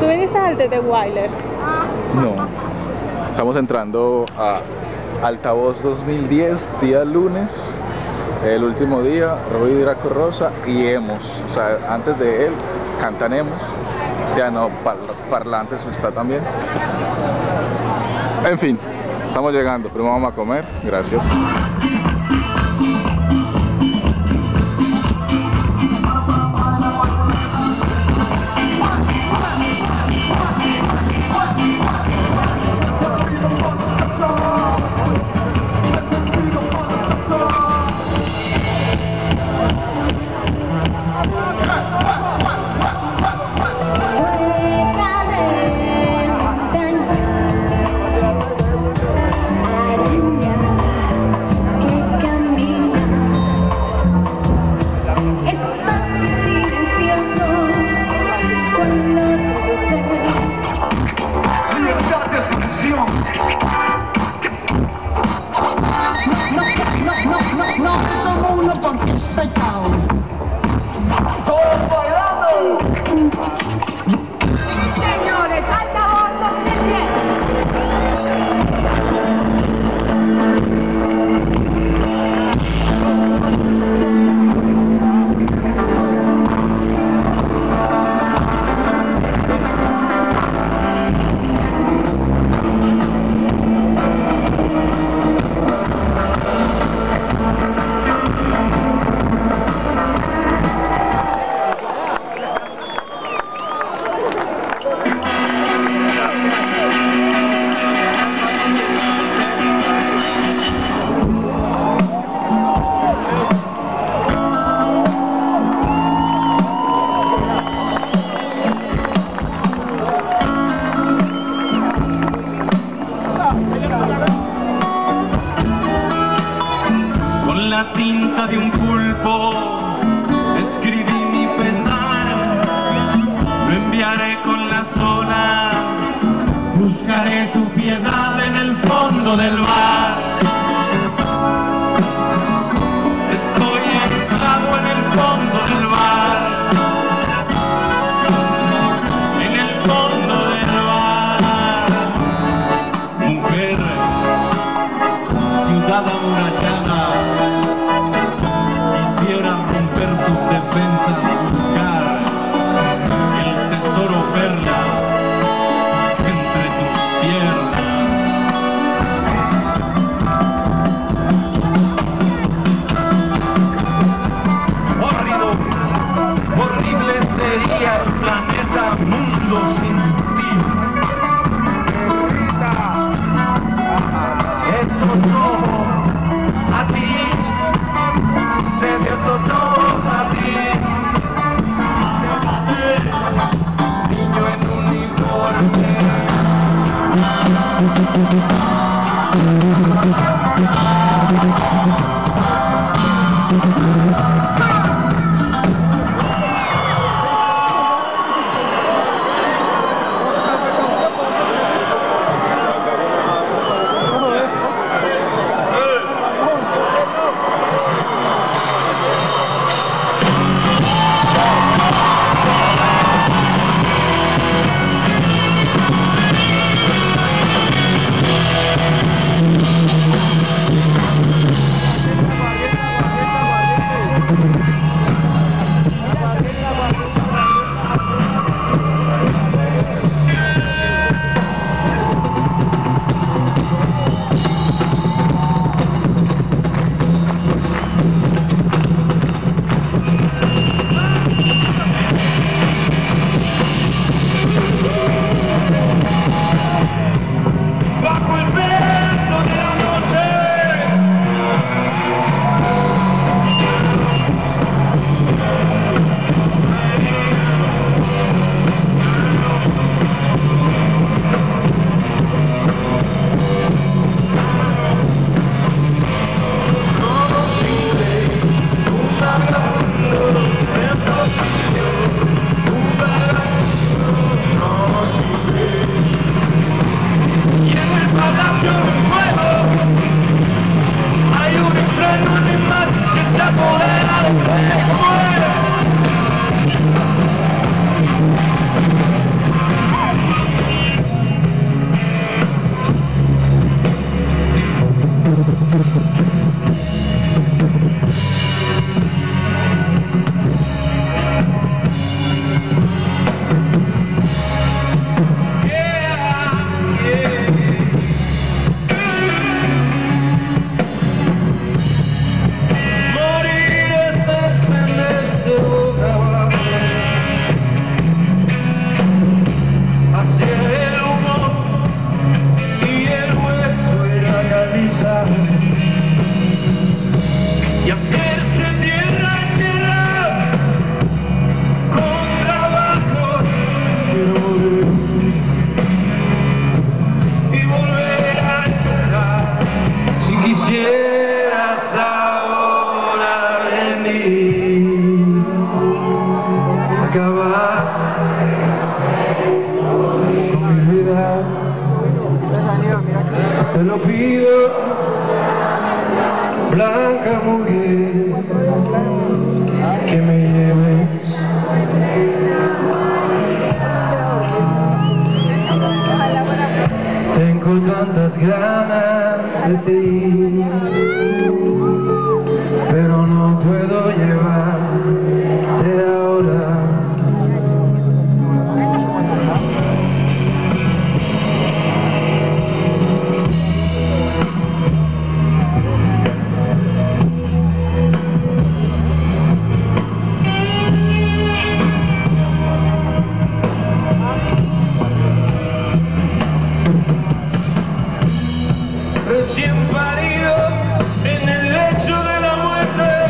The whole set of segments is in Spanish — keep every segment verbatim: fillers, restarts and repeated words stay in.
¿Tú viniste al de The Wailers? No. Estamos entrando a Altavoz dos mil diez, día lunes, el último día, Ruido y Draco Rosa y Emos. O sea, antes de él cantan Emos. Ya no, par Parlantes está también. En fin, estamos llegando. Primero vamos a comer. Gracias. Señores, Altavoz dos mil diez. Con la tinta de un pulpo escribí mi pesar, lo enviaré con las olas, buscaré tu piedad en el fondo del mar. Estoy anclado en el fondo del mar, en el fondo del mar. Mujer, ciudad amurallada, quisiera romper tus defensas, buscar el tesoro perla entre tus piernas. Horrido, horrible sería el planeta mundo sin ti. Esos ojos a ti, de esos ojos a ti, niño en uniforme. te lo pido, blanca mujer, que me lleves. Tengo tantas ganas de ti, pero no puedo llevarte ahora. Recién parido en el lecho de la muerte,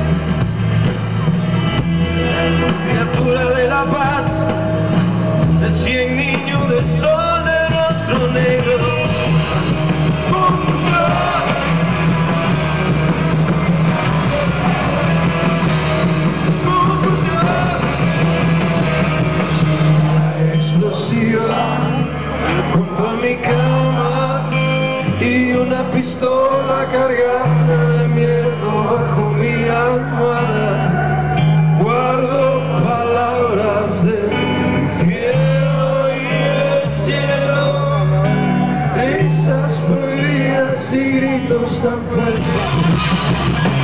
criatura de la paz, de cien niños de sol de rostro negro. La explosiva junto a mi cama y una pistola cargada de miedo bajo mi almohada. Guardo palabras del cielo y del cielo, risas prohibidas y gritos tan fuertes.